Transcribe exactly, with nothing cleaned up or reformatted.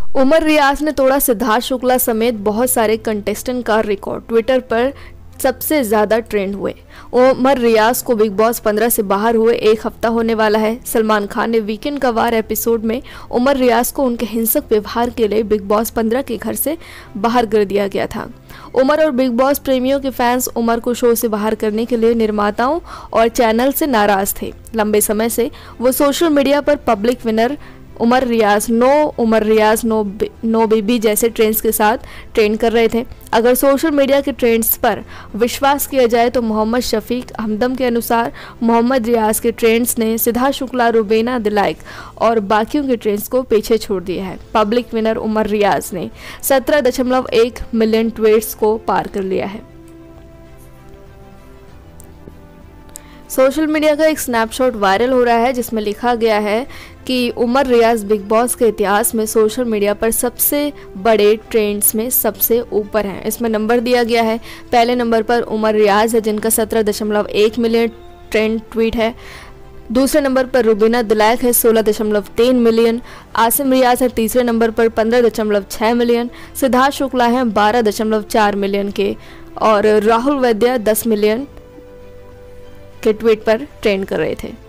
उमर रियाज ने तोड़ा सिद्धार्थ शुक्ला समेत बहुत सारे कंटेस्टेंट का रिकॉर्ड, ट्विटर पर सबसे ज़्यादा ट्रेंड हुए। उमर रियाज को बिग बॉस पंद्रह से बाहर हुए एक हफ्ता होने वाला है। सलमान खान ने वीकेंड का वार एपिसोड में उमर रियाज को उनके हिंसक व्यवहार के लिए बिग बॉस पंद्रह के घर से बाहर कर दिया गया था। उमर और बिग बॉस प्रेमियों के फैंस उमर को शो से बाहर करने के लिए निर्माताओं और चैनल से नाराज थे। लंबे समय से वो सोशल मीडिया पर public winner Umar Riyaz no Umar Riyaz no no baby जैसे ट्रेंड्स के साथ ट्रेंड कर रहे थे। अगर सोशल मीडिया के ट्रेंड्स पर विश्वास किया जाए तो मोहम्मद शफीक हमदम के अनुसार मोहम्मद रियाज के ट्रेंड्स ने सिद्धार्थ शुक्ला, रुबीना दिलाइक और बाकियों के ट्रेंड्स को पीछे छोड़ दिया है। पब्लिक विनर उमर रियाज ने सत्रह दशमलव एक मिलियन ट्वीट्स को पार कर लिया है। सोशल मीडिया का एक स्नैपशॉट वायरल हो रहा है जिसमें लिखा गया है कि उमर रियाज बिग बॉस के इतिहास में सोशल मीडिया पर सबसे बड़े ट्रेंड्स में सबसे ऊपर हैं। इसमें नंबर दिया गया है। पहले नंबर पर उमर रियाज है जिनका सत्रह दशमलव एक मिलियन ट्रेंड ट्वीट है। दूसरे नंबर पर रुबीना दिलाइक है सोलह दशमलव तीन मिलियन। आसिम रियाज है तीसरे नंबर पर पंद्रह दशमलव छः मिलियन। सिद्धार्थ शुक्ला है बारह दशमलव चार मिलियन के और राहुल वैद्य दस मिलियन के ट्वीट पर ट्रेंड कर रहे थे।